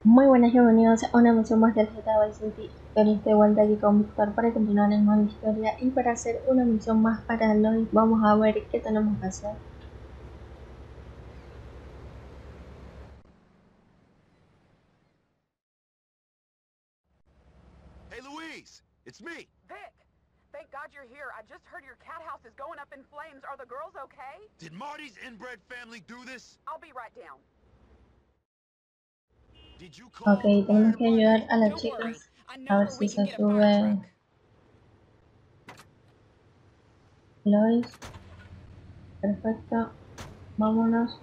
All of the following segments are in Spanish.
Muy buenas, bienvenidos a una misión más del GTA Vice City. Feliz de vuelta aquí con Víctor para continuar el modo historia y para hacer una misión más para Lois. Vamos a ver qué tenemos que hacer. Hey, Louise! It's me! Vic! Thank God you're here. I just heard your cat house is going up in flames. Are the girls okay? Did Marty's inbred family do this? I'll be right down. Did you call Ok, the fire tenemos que ayudar department? a las Don't worry. chicas I a know ver where we si can se get a fire sube truck. Lois. Perfecto, vámonos.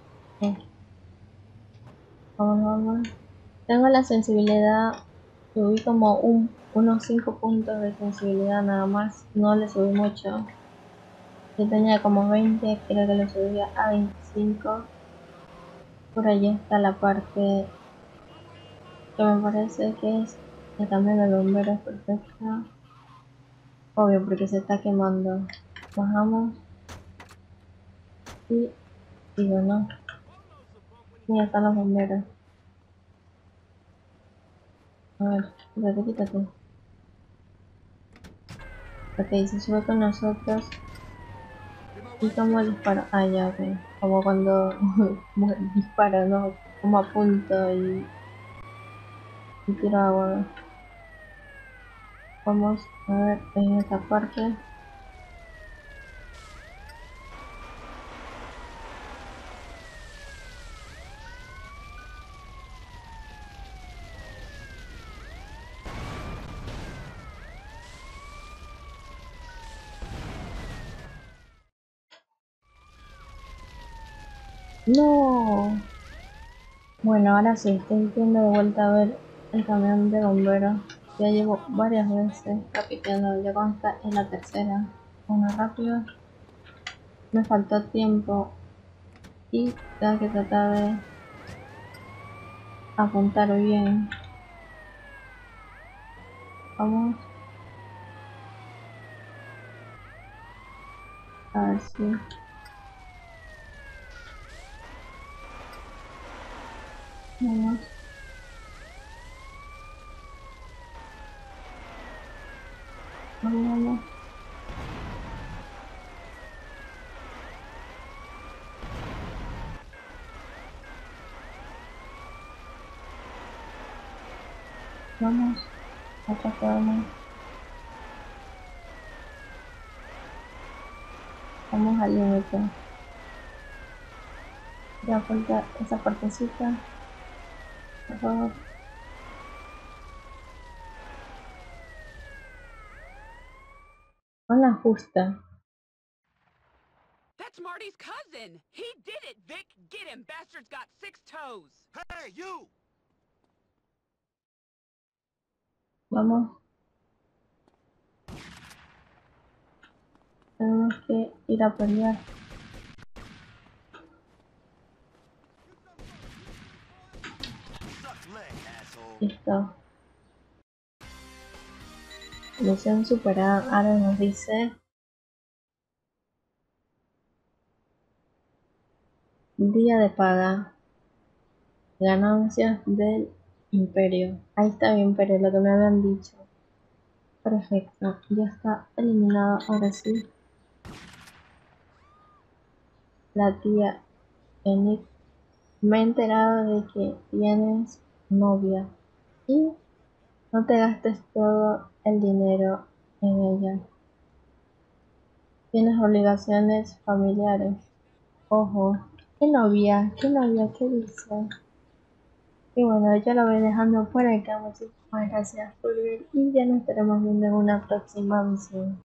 Vamos. Tengo la sensibilidad, subí como unos 5 puntos de sensibilidad nada más, no le subí mucho. Yo tenía como 20, creo que lo subía a 25. Por allí está la parte que me parece que es el cambio de bomberos perfecta. Obvio porque se está quemando. Bajamos y digo no. Mira, están los bomberos. A ver, quítate. Ok, se sube con nosotros. ¿Y cómo disparo? Ah, ya, ok. Como cuando disparo, ¿no? Como apunto y tiro agua. Vamos a ver en esta parte. No. Bueno, ahora sí, estoy yendo de vuelta a ver el camión de bomberos. Ya llevo varias veces repitiendo, ya consta en la tercera. Uno rápido, me faltó tiempo y tengo que tratar de apuntar bien. Vamos a ver si... Vamos. Vamos. Vamos. Acá podemos. Vamos al límite. Ya falta esa partecita. Por favor. Con la justa. That's Marty's cousin! He did it, Vic! Get him! Bastard's got 6 toes! Hey, you! Vamos. Tenemos que ir a pelear. Suck leg, asshole! Listo. Misión superada. Ahora nos dice día de paga. Ganancias del imperio. Ahí está el imperio, lo que me habían dicho. Perfecto. Ya está eliminado. Ahora sí. La tía Enid. Me he enterado de que tienes novia. Y no te gastes todo el dinero en ella. Tienes obligaciones familiares. Ojo. ¿Qué novia? ¿Qué novia? ¿Qué dice? Y bueno, ya lo voy dejando por acá. Muchísimas gracias por ver y ya nos estaremos viendo en una próxima misión.